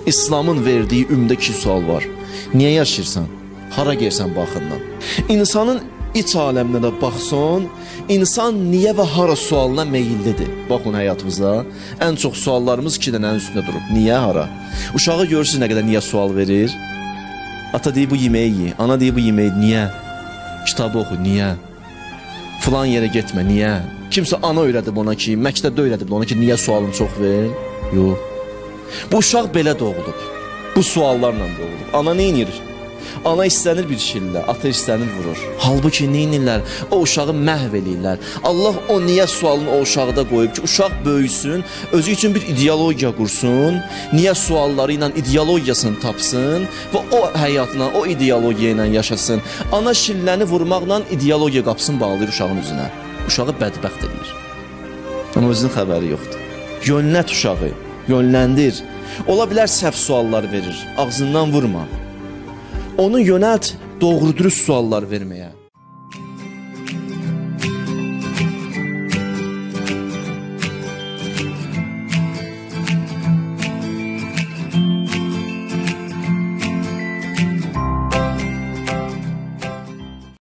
İslamın verdiyi ümdə 2 sual var. Niyə yaşayırsan? Hara gelsən baxından. İnsanın iç aləminə də baxsan, insan niyə və hara sualına meyillidir. Baxın həyatımızda ən çox suallarımız 2 dənənin üstündə durub. Niyə, hara? Uşağı görürsünüz nə qədər niyə sual verir. Ata deyir bu yeməyi ye, ana deyir bu yeməyi niyə? Kitabı oxu, niyə? Filan yerə getmə, niyə? Kimsə ana öyrədib ona ki, məktəbdə öyrədib ona ki, niyə sualını çox ver? Yox. Bu uşaq belə doğulub. Bu suallarla doğulub. Ana nə edir? Ana istənir bir şillə, ata istənir vurur. Halbuki nə edirlər? O uşağı məhv eləyirlər. Allah o niyə sualını o uşaqda qoyub ki, uşaq böyüsün, özü üçün bir ideologiya qursun, niyə sualları ilə ideologiyasını tapsın və o həyatla, o ideologiya ilə yaşasın. Ana şilləni vurmaqla ideologiya qapısını bağlayır uşağın üzünə. Uşağı bədbəxt edir. Amma özünün xəbəri yoxdur. Yönlət uşağı, yönləndir. Ola bilər səhv suallar verir, ağzından vurma. Onu yönəlt doğru dürüst suallar verməyə.